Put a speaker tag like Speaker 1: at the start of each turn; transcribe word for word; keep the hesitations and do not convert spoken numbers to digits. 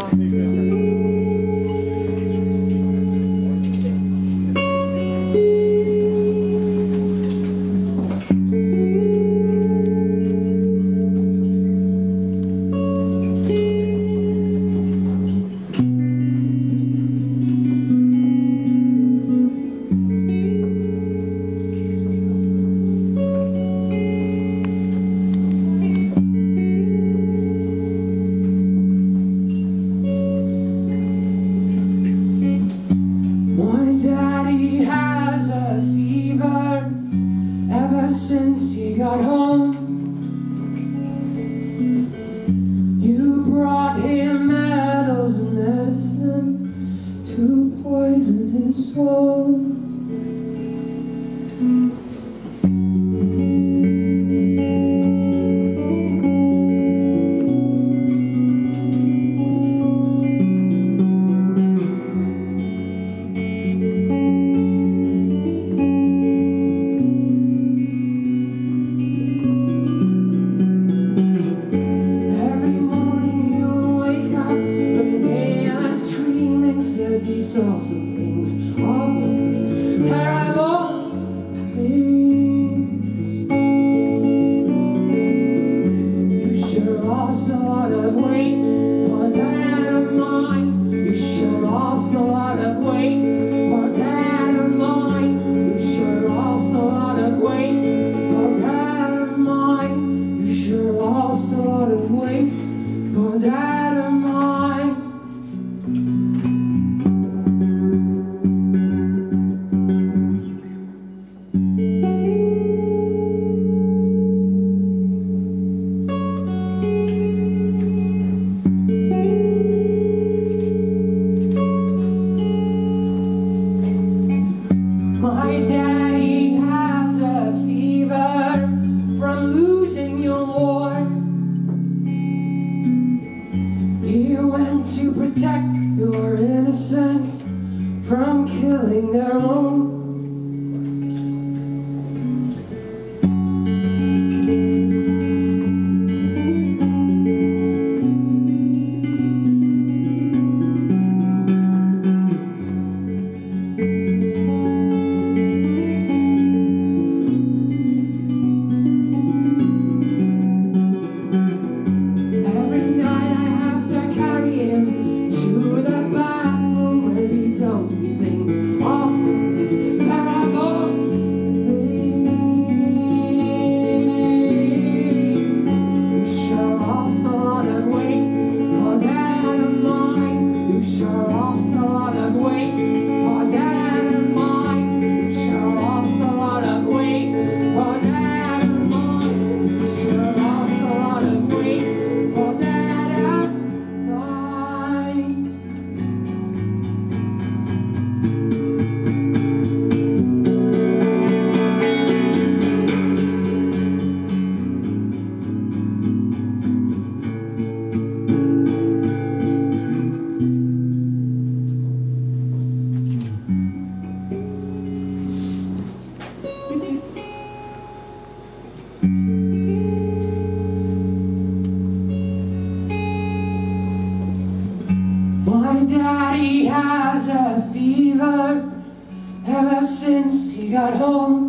Speaker 1: Since he got home, you brought him medals and medicine to poison his soul. He saw some things, awful things, terrible things. You sure lost a lot of weight, poor dad of mine. You sure lost a lot of weight, poor dad of mine. You sure lost a lot of weight, poor dad of mine. You sure lost a lot of weight, poor dad of mine. My daddy has a fever from losing your war. He went to protect your innocence from killing their own. Tells me things, awful things, terrible things. You sure lost a lot of weight, poor dad of mine. You sure lost a lot of weight, poor dad of mine. You sure lost a lot of weight, poor dad of mine. You sure lost a lot of weight, poor dad of mine. My daddy has a fever ever since he got home.